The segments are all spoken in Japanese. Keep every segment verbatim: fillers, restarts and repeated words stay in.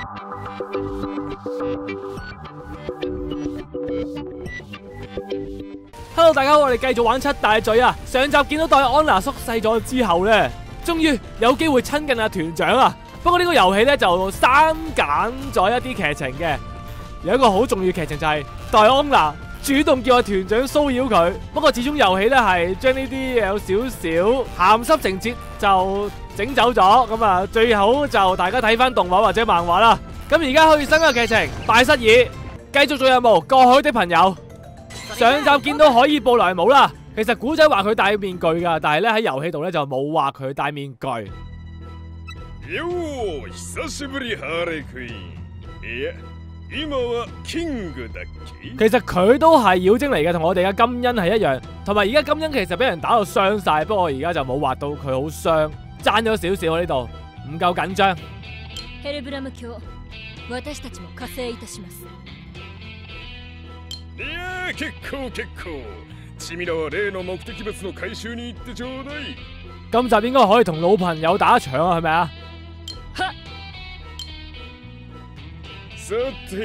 Hello， 大家好，我哋繼續玩七大罪啊！上集見到戴安娜縮細咗之後咧，終於有機會親近阿團長啊！不過呢個遊戲咧就刪減咗一啲劇情嘅，有一個好重要劇情就係戴安娜主動叫阿團長騷擾佢。不過始終遊戲咧係將呢啲有少少鹹濕情節就整走咗，咁啊最好就大家睇翻動畫或者漫畫啦。咁而家去新嘅劇情，拜失爾繼續做任務，過海的朋友。上集見到海爾布萊姆啦，其實古仔話佢戴面具㗎，但係咧喺遊戲度咧就冇話佢戴面具。 よー、久しぶりハーレークイーン。いや、今はキングだっけ？ 其實佢都係妖精嚟嘅，同我哋嘅金恩係一樣。同埋而家金恩其實俾人打到傷晒，不過而家就冇畫到佢好傷，爭咗少少呢度，唔夠緊張。 ヘルブラム卿、私たちも加勢いたします。 いやー、結構結構。君らは例の目的物の回収に行ってちょうだい。 今集應該可以同老朋友打一場啊，係咪啊？ さて、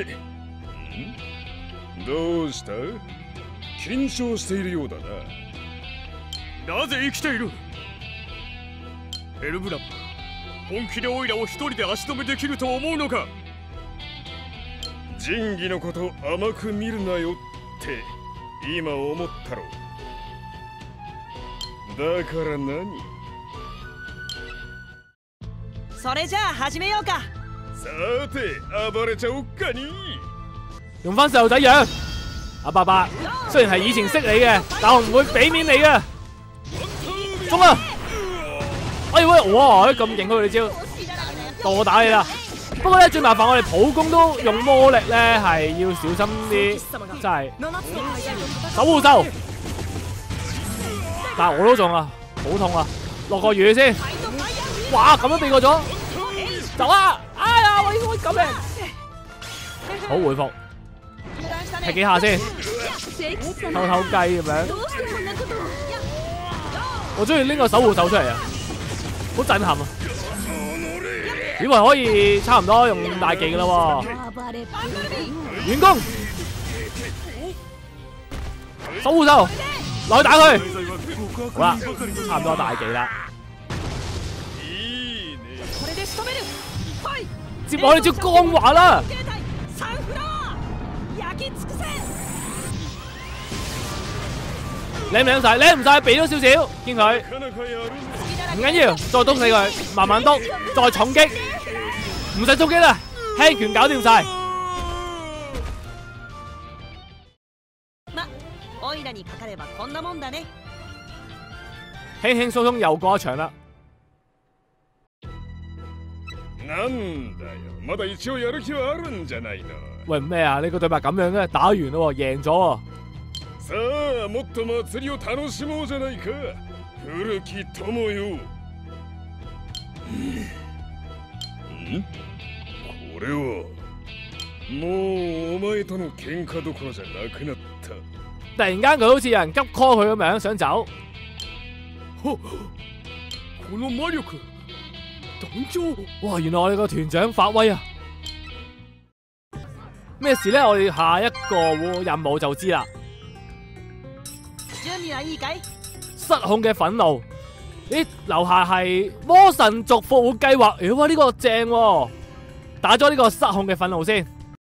ん？どうした？緊張しているようだな。なぜ生きている？ヘルブラム、本気でオイラを一人で足止めできると思うのか？仁義のこと甘く見るなよって今思ったろ。だから何？ それじゃあ始めようか。 さて暴れちゃおっかに。 用翻細路仔樣，阿伯伯雖然係以前識你嘅，但我唔會俾面你嘅。中啊！哎喂，哇，咁勁佢哋招，到我打你啦！不過咧最麻煩，我哋普攻都用魔力咧係要小心啲，真係守護獸。但係我都中啊，好痛啊！落個雨先，哇咁樣避過咗，走啊！哎呀，我我咁嘅，好回復，踢幾下先，偷偷雞咁樣。我中意拎個守護獸出嚟啊，好震撼啊！以為可以差唔多用大技噶啦喎，遠攻，守護獸落去打佢，好啦，差唔多大技啦。接我哋招光華啦！舐唔舐晒？舐唔晒，避咗少少，見佢。唔緊要，再篤死佢，慢慢篤，再重擊，唔使衝擊啦，輕拳搞掂晒。輕輕鬆鬆又過一場啦。 なんだよ、まだ一応やる気はあるんじゃないの。 喂咩啊？你個對白咁樣嘅，打完咯，贏咗喎。 さあ、もっと祭りを楽しもうじゃないか。古き友よ。ん？これはもうお前との喧嘩どころじゃなくなった。 突然間佢好似有人急 call 佢咁樣想走。 この魔力，黨長！ 哇！原來我哋個團長發威啊！咩事咧？我哋下一個任務就知啦。失控嘅憤怒。咦，樓下係魔神族復活計劃，妖哇呢個正喎！打咗呢個失控嘅憤怒先。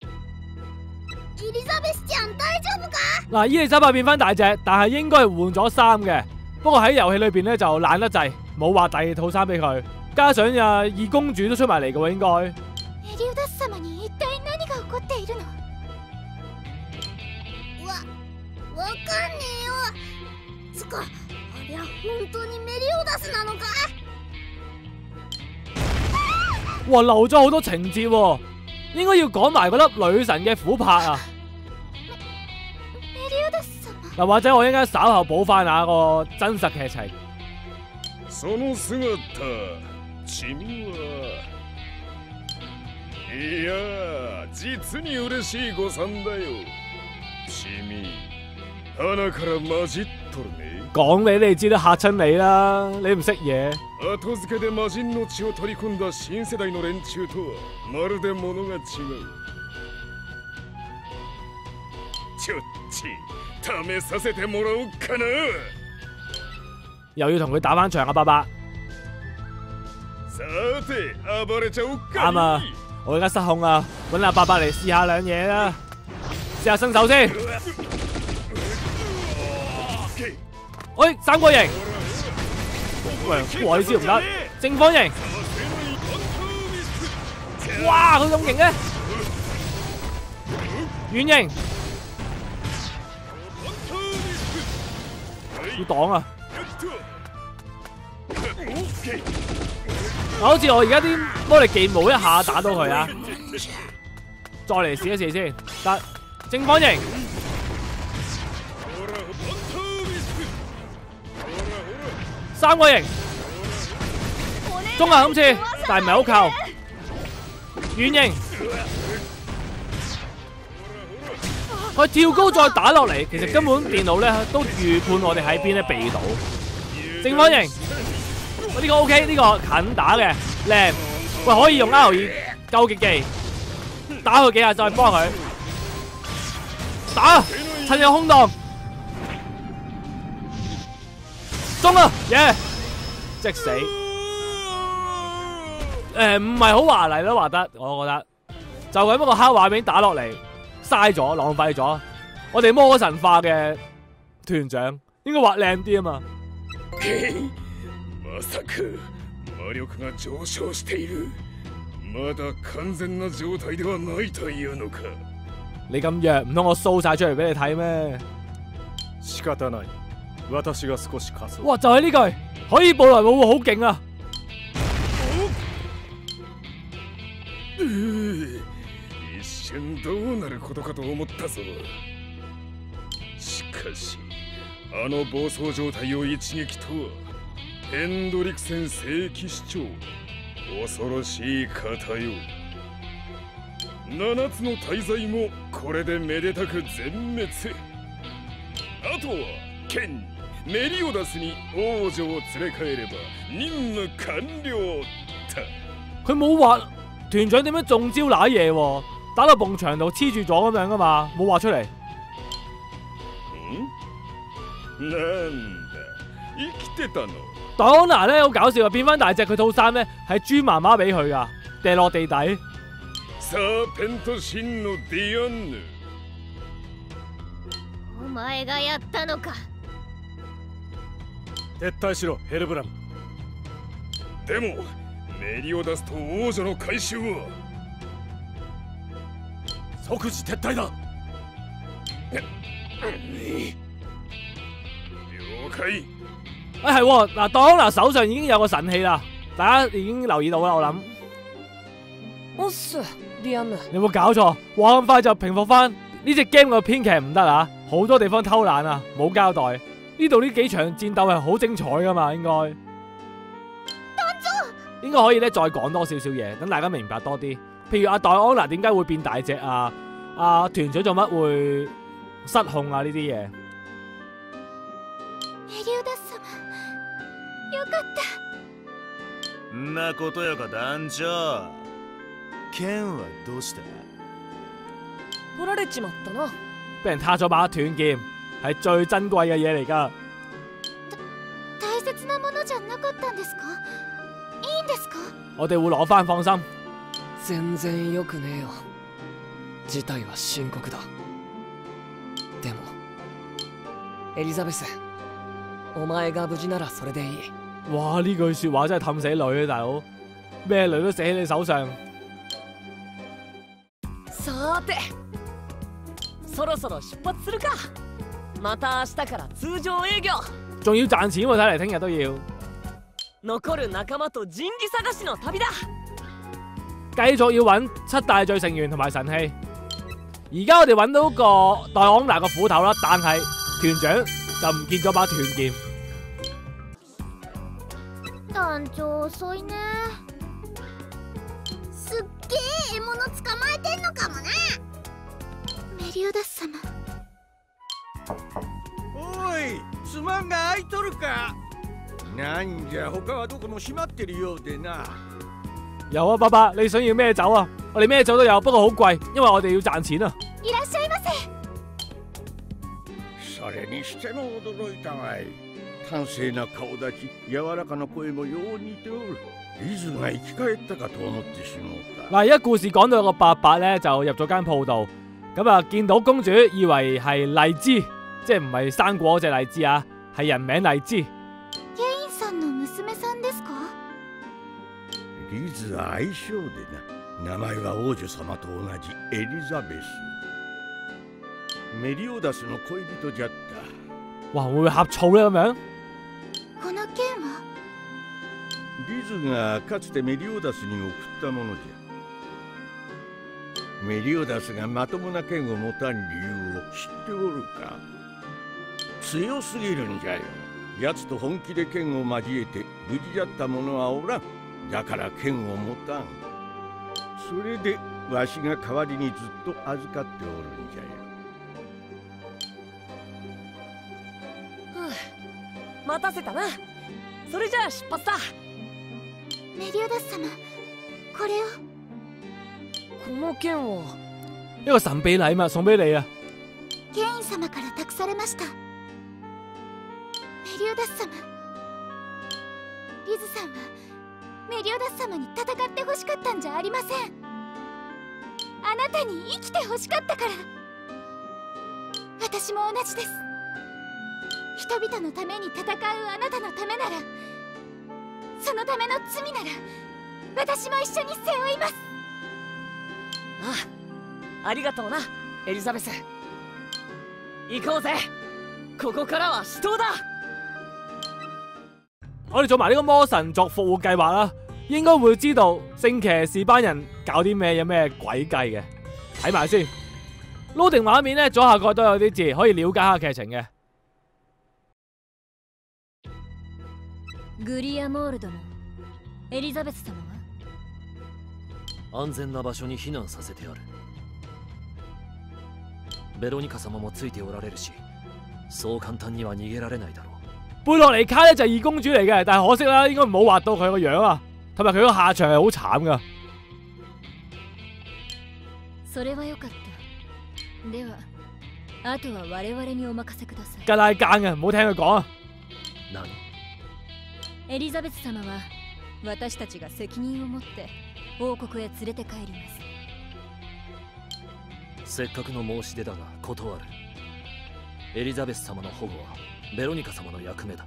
嗱，伊麗莎白變翻大隻，但係應該係換咗衫嘅。不過喺遊戲裏邊咧就懶得滯，冇話第二套衫俾佢。加上啊，二公主都出埋嚟嘅喎，應該。 エリオダス様に一体何が起こっているの？わ、わかんねえよ。つか。いや、本當にメリオダスなのか？ 哇，漏咗好多情節喎，應該要講埋嗰粒女神嘅琥珀啊！ メリオダス様。 嗱，或者我應該稍後補翻下個真實劇情。 その姿、君は。いや、実に嬉しい誤算だよ。君、鼻から混じってとるね。 講俾你知都嚇親你啦，你唔識嘢。 後付けで魔人の血を取り込んだ新世代の連中とはまるで物が違う。ちょっち試させてもらおうかな。 又要同佢打翻場啊，伯伯。 さて暴れちゃおうか。 啱啊！我而家失控啊，揾阿伯伯嚟試下兩嘢啦，試下新手先。喂，三角形，喂，哇！呢招唔得，正方形，哇！佢咁勁嘅，圓形，要擋啊！好似我而家啲魔力技冇一下打到佢啊！再嚟試一試先，得正方形。三角形，中啊今次，但係唔係好靠。圓形，佢跳高再打落嚟，其實根本電腦咧都預判我哋喺邊咧避到。正方形，呢個 OK， 呢個近打嘅靚，喂可以用 R 二救極技，打佢幾下再幫佢打，趁有空檔。中啊！耶！即死。誒唔係好華麗咯，畫得我覺得就咁一個黑畫面打落嚟，嘥咗浪費咗。我哋魔神化嘅團長應該畫靚啲啊嘛。 まさか魔力が上昇している。まだ完全な状態ではないというのか。 你咁弱，唔通我 show 晒出嚟俾你睇咩？ 仕方ない。私が少し貸そう。 哇！就係呢句，可以布萊姆好勁啊！ 一瞬どうなることかと思ったぞ。しかしあの暴走状態を一撃とは。ヘンドリクセン聖騎士長、恐ろしい方よ。七つの大罪もこれでめでたく全滅。あとはケンメリオダスに王女を連れ帰れば任務完了だ。 佢冇話團長點樣中招瀨嘢喎，打到埲牆度黐住咗咁樣噶嘛，冇話出嚟。 嗯？なんだ、生きてたの？ 戴安娜咧好搞笑啊，變翻大隻佢套衫咧係豬媽媽俾佢噶，掟落地底。 サーペント神のディアンヌ。 お前がやったのか。 撤退しろ、ヘルブラム。でもメリオダスと王女の回収は即時撤退だ。了解。 啊係喎，嗱，戴安娜手上已經有個神器啦，大家已經留意到啦，我諗。 おっす、ディアンヌ。 你有冇搞錯？話咁快就平復翻呢隻 game 嘅編劇唔得啊！好多地方偷懶啊，冇交代。呢度呢幾場戰鬥係好精彩噶嘛，應該。應該可以咧再講多少少嘢，等大家明白多啲。譬如阿戴安娜點解會變大隻啊？阿團長做乜會失控啊？呢啲嘢。 メリオダス様、よかった。 んなことやか団長。ケンはどうした？ 取られちまったな。 俾人撻咗把斷劍，係最珍貴嘅嘢嚟㗎。 大切なものじゃなかったんですか？いいんですか？ 我哋會攞翻，放心。 全然良くねえよ。事態は深刻だ。でもエリザベス、お前が無事ならそれでいい。 哇！呢句說話真係氹死女啊，大佬，咩女都死喺你手上。 さて、そろそろ出発するか。また明日から通常営業。 仲要賺錢喎，睇嚟聽日都要。 残る仲間と神器探しの旅だ。 繼續要揾七大罪成員同埋神器。而家我哋揾到個戴安娜個斧頭啦，但係團長就唔見咗把斷劍。 団長遅いね。すっげえ獲物捕まえてんのかもな。メリオダス様。 おい、つまなんじゃ他はどこも閉まってるようでな。 有啊，伯伯，你想要咩酒啊？我哋咩酒都有，不過好貴，因為我哋要賺錢啊。 いらっしゃいませ。 それにしても驚いたわい。端正な顔立ち、柔らかな声もよう似ておる。リズが生き返ったかと思ってしまうた。 嗱，而家故事講到有個伯伯咧，就入咗間鋪度，咁啊見到公主，以為係荔枝，即係唔係生果嗰隻荔枝啊，係人名荔枝。 ケインさんの娘さんですか？ リズは愛称でな。名前は王女様と同じエリザベス。メリオダスの恋人じゃった。 哇，會唔會呷醋咧咁樣？ この剣はリズがかつてメリオダスに送ったものじゃ。メリオダスがまともな剣を持たん理由を知っておるか？強すぎるんじゃよ。奴と本気で剣を交えて無事じゃった者はおらん。だから剣を持たん。それでわしが代わりにずっと預かっておるんじゃよ。 待たせたな。それじゃあ出発だ。 メリオダス様、これを。 この剣を。 一個神秘禮物送俾你啊！ ケイン様から託されました。メリオダス様、リズさんはメリオダス様に戦ってほしかったんじゃありません。あなたに生きてほしかったから。私も同じです。人々のために戦うあなたのためなら、そのための罪なら私も一緒に背負います。 ああ、ありがとうなエリザベス。行こうぜ。ここからは死闘だ。 我哋做埋呢個魔神族復活計劃啦，應該會知道聖騎士班人搞啲咩，有咩詭計嘅。睇埋先，loading畫面咧左下角都有啲字，可以了解下劇情嘅。 グリアモール殿、エリザベス様は？安全な場所に避難させてやる。ベロニカ様もついておられるし、そう簡単には逃げられないだろう。 貝洛尼卡咧就係二公主嚟嘅，但係可惜啦，應該唔好畫到佢個樣啊，同埋佢個下場係好慘噶。 それはよかった。では、あとは我々にお任せください。 格拉奸嘅，唔好聽佢講啊。 何？ エリザベス様は私たちが責任を持って王国へ連れて帰ります。 せっかくの申し出だが断る。エリザベス様の保護はベロニカ様の役目だ。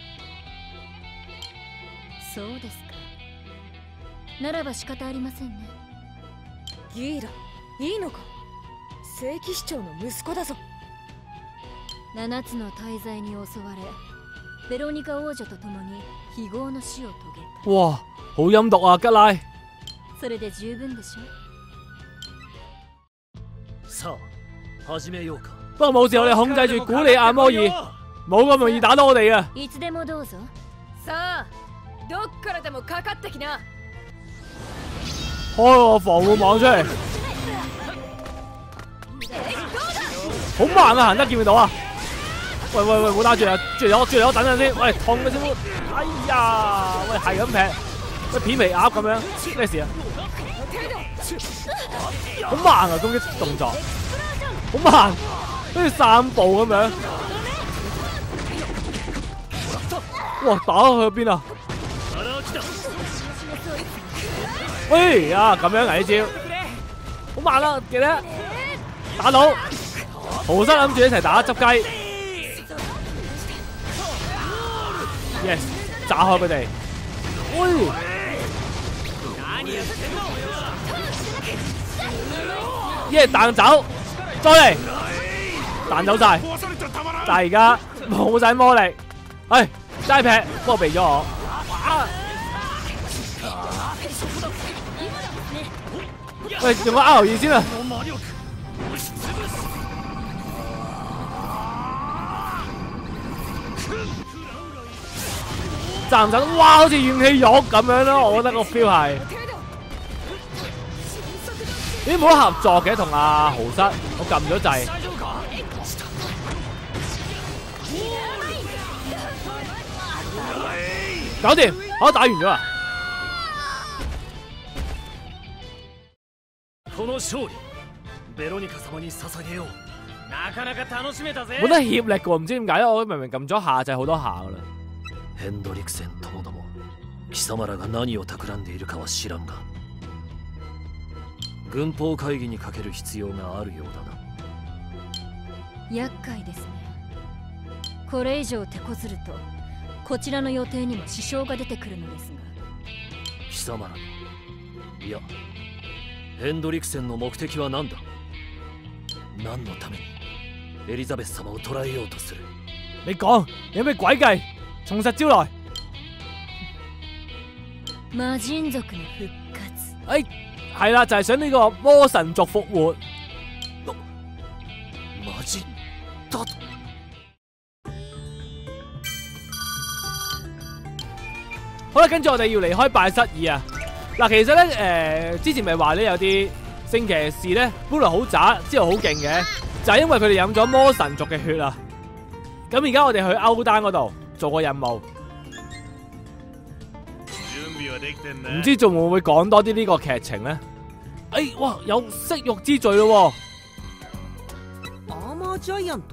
そうですか。ならば仕方ありませんね。 ギーラ、いいのか？聖騎士長の息子だぞ。 七つの大罪に襲われ、ベロニカ王女と共に非業の死を遂げた。 哇，好陰毒啊，吉拉。 それで十分でしょ。 さあ、始めようか。 不過冇事，我哋控制住古里亞摩爾，冇咁容易打到我哋啊。 いつでもどうぞ。 さあ、どっからでもかかってきな。 開個防護網出嚟，好慢啊，行得見唔見到啊？喂喂喂，唔好打住啊！住嚟我，住嚟我，等陣先。喂，痛嘅師傅，哎呀，喂係咁劈，喂片皮鴨咁樣，咩事啊？好慢啊，攻擊動作，好慢，好似散步咁樣。哇，打到去邊啊？喂啊，咁樣嚟呢招，好慢啦，記得打到。豪室諗住一齊打執雞 ，yes， 炸開佢哋。喂，耶彈走，再嚟彈走晒，但係而家冇晒魔力，唉，齋劈，不過避咗我。喂，用個 R 二先啊！賺唔賺？哇，好似怨氣肉咁樣咯，我覺得個 feel 係。咦，冇得合作嘅同阿豪室，我撳咗掣。 搞掂，好打完咗啦。 この勝利ベロニカ様に捧げよう。なかなか楽しめたぜ。 冇得協力嘅喎，唔知點解咧？我明明撳咗下掣好多下噶啦。 ヘンドリクセンともども貴様らが何を企んでいるかは知らんが、軍法会議にかける必要があるようだな。 厄介ですね。これ以上手こずるとこちらの予定にも支障が出てくるのですが。 貴様らの、いやヘンドリクセンの目的は何だ。何のためにエリザベス様を捕らえようとする。 你講有咩詭計？從實招來。 魔人族の復活。 哎，係啦，就係想呢個魔神族復活。 魔人だと。 好啦，跟住我哋要離開拜瑟爾啊。嗱，其實咧，誒、呃，之前咪話咧有啲聖騎士咧，本來好渣，之後好勁嘅，就係因為佢哋飲咗魔神族嘅血啊。咁而家我哋去歐丹嗰度做個任務，唔知仲會唔會講多啲呢個劇情咧？哎，哇，有色欲之罪咯喎！ アーマージャイアント？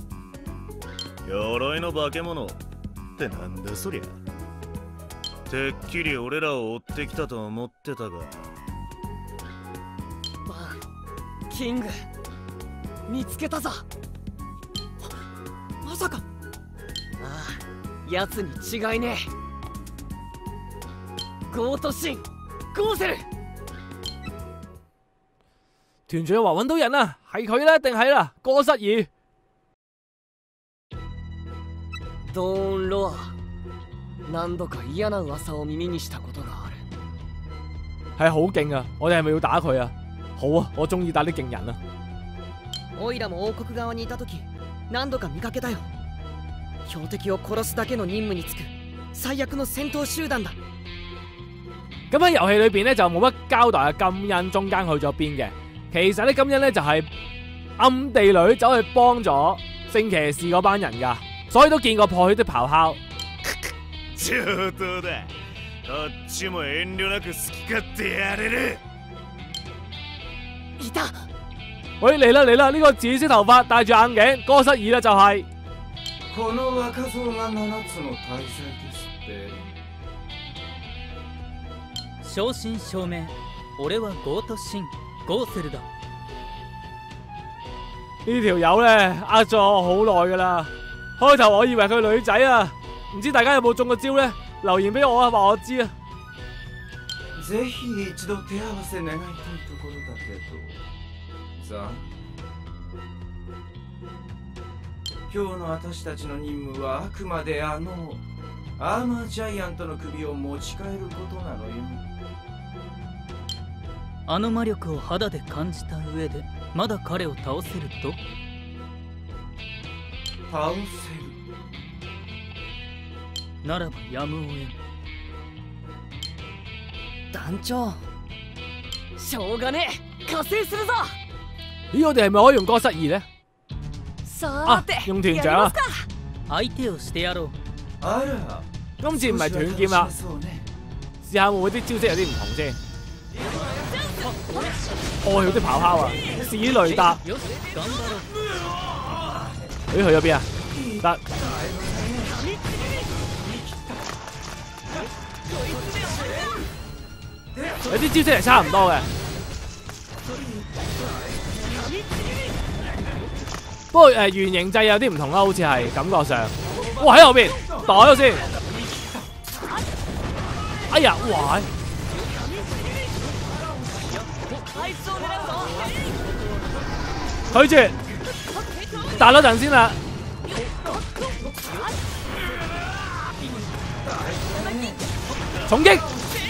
鎧の化け物ってなんだそりゃ。てっきり俺らを追ってきたと思ってたが。 バン、キング、見つけたぞ。まさか。ああ、奴に違いねえ。ゴートシン、ゴーセル。 團長話揾到人啦，係佢啦，定係啦，哥瑟爾。 ドーンロア。何度か嫌な噂を耳にしたことがある。 係好勁啊！我哋係咪要打佢啊？好啊，我中意打啲勁人啊！ オイラも王国側にいた時何度か見かけたよ。標的を殺すだけの任務に就く最悪の戦闘集団だ。 咁喺遊戲裏邊咧就冇乜交代啊金恩中間去咗邊嘅。其實咧金恩咧就係暗地裏走去幫咗聖騎士嗰班人噶，所以都見過破血的咆哮。 上等だ。こっちも遠慮なく好き勝手やれる。 いた。 喂，嚟啦嚟啦！呢、這個紫色頭髮戴住眼鏡哥瑟爾啦就係、是。 この若造が七つの大罪ですって。 正真正銘、俺はゴートシン、ゴーセルだ。 呢條友咧呃咗我好耐噶啦，開頭我以為佢女仔啊。唔知大家有冇中過招咧？留言俾我啊，話我知啊。 ぜひ一度手合わせ願いたいところだけど。さあ、今日の私たちの任務はあくまであのアーマージャイアントの首を持ち帰ることなのよ。 あの魔力を肌で感じた上でまだ彼を倒せると？ 倒せるならばやむを得ん。 団長、しょうがねえ、加勢するぞ。 咦，我哋係咪可以用哥瑟爾咧？ さて、 用團長啊！ 相手をしてやろう。 あら， 今次唔係斷劍啦，試下會唔會啲招式有啲唔同先？破血的咆哮啊！史雷達，咦，去咗邊啊？得。有啲招式係差唔多嘅，不過誒圓形制有啲唔同啦，好似係感覺上。哇！喺後邊袋咗先，哎呀！哇！拒絕，彈咗陣先啦。重擊！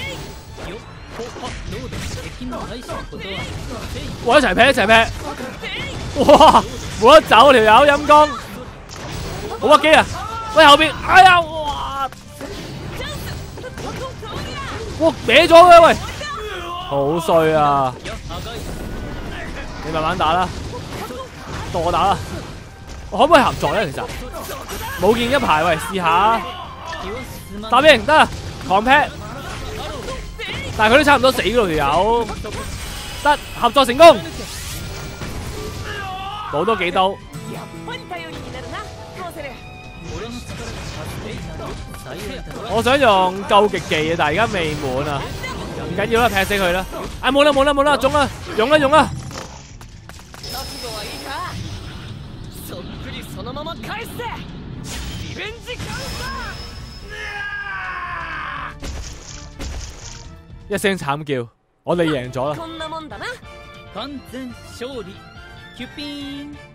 哇！一齊劈一齊劈！哇！冇得走條友陰公，好屈機啊！喂後邊，哎呀！哇！哇歪咗嘅喂，好衰啊！你慢慢打啦，到我打啦。我可唔可以合作咧？其實冇見一排，喂試下。 打兵得啦，狂劈，但係佢都差唔多死嗰條友，得合作成功，補多幾刀。我想用救極技啊，但係而家未滿啊，唔緊要啦，劈死佢啦！啊冇啦冇啦冇啦，中啦，用啦用啦！一聲慘叫，我哋贏咗啦！ 完全勝利，キュピーン。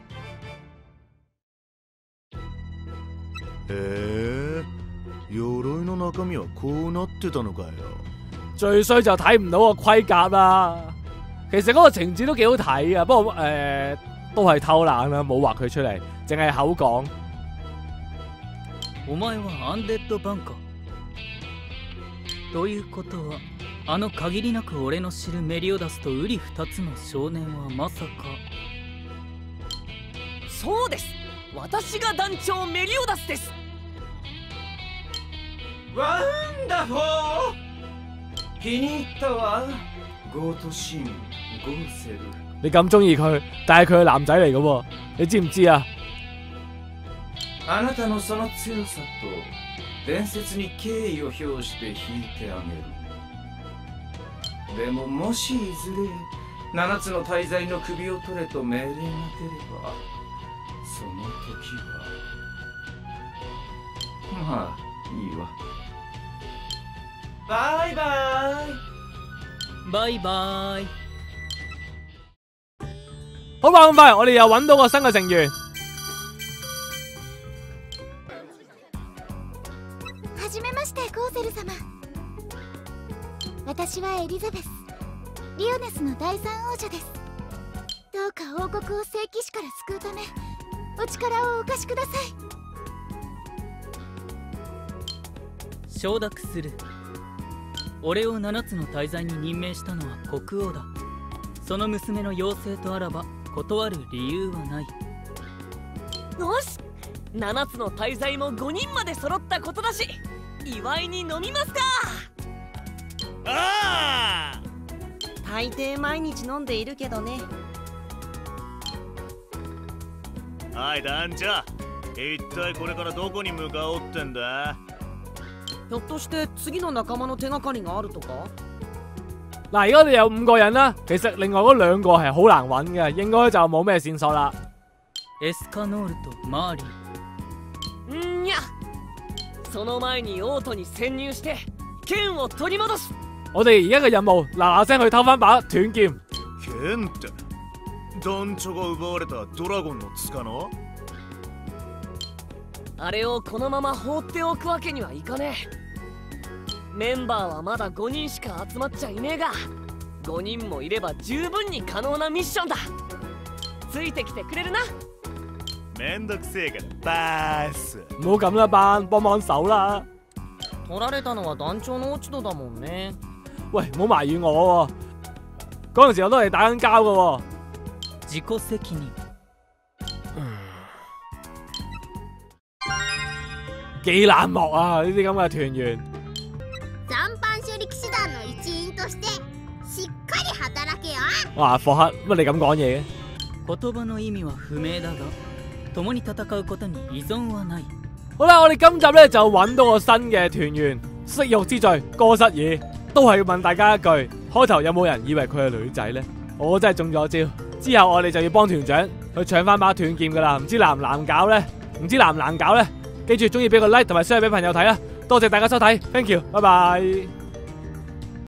へえ、鎧の中身はこうなってたのかよ。 最衰就睇唔到個盔甲啦。其實嗰個情節都幾好睇啊，不過誒、呃、都係偷懶啦，冇畫佢出嚟，淨係口講。 お前はアンデッドバンか。ということは、あの限りなく俺の知るメリオダスとウリ二つの少年はまさか。 そうです。私が団長メリオダスです。 ワンダフォー、気に入ったわ。ゴートシン、ゴーセル。 你咁中意佢，但係佢係男仔嚟嘅喎，你知唔知啊？ あなたのその強さと伝説に敬意を表して引いてあげる。でももしいずれ七つの大罪の首を取れと命令が出れば、その時はまあいいわ。バイバイ。 バイバイ。 好快咁快，我哋又揾到個新嘅成員。 はじめまして、ゴーセル様。私はエリザベス、リオネスの第三王女です。どうか王国を聖騎士から救うためお力をお貸しください。 承諾する。俺を七つの大罪に任命したのは国王だ。その娘の要請とあらば断る理由はない。 よし、七つの大罪も五人まで揃ったことだし、祝いに飲みますか。 ああ、 大抵毎日飲んでいるけどね。 はい団長、一体これからどこに向かおうってんだ。 ひょっとして次の仲間の手がかりがあるとか。 嗱，而家我哋有五個人啦，其實另外嗰兩個係好難揾嘅，應該就冇咩線索啦。 エスカノールとマーリー。んや、その前に王都に潜入して剣を取り戻す。 我哋而家嘅任務嗱嗱聲去偷翻把斷劍。 剣って団長が奪われたドラゴンの塚の？ あれをこのまま放っておくわけにはいかねえ。メンバーはまだごにんしか集まっちゃいねえが、ごにんもいれば十分に可能なミッションだ。ついてきてくれるな。 めんどくせえからバース。 唔好咁啦，班幫幫手啦。 取られたのは団長の落ち度だもんね。 喂，唔好埋怨我喎，嗰陣時我都係打緊交嘅喎。 自己責任。 幾冷漠啊！呢啲咁嘅團員。 残飯処理騎士団の一員としてしっかり働けよ。 哇，霍克，乜你咁講嘢嘅？ 言葉の意味は不明だが、共に戦うことに依存はない。 好啦，我哋今集咧就揾到個新嘅團員，色欲之罪哥瑟爾，都係要問大家一句：開頭有冇人以為佢係女仔呢？我真係中咗招。之後我哋就要幫團長去搶翻把斷劍噶啦，唔知難唔難搞呢？唔知難唔難搞呢？記住，中意俾個 like 同埋 share 俾朋友睇啦！多謝大家收睇 ，thank you，拜拜。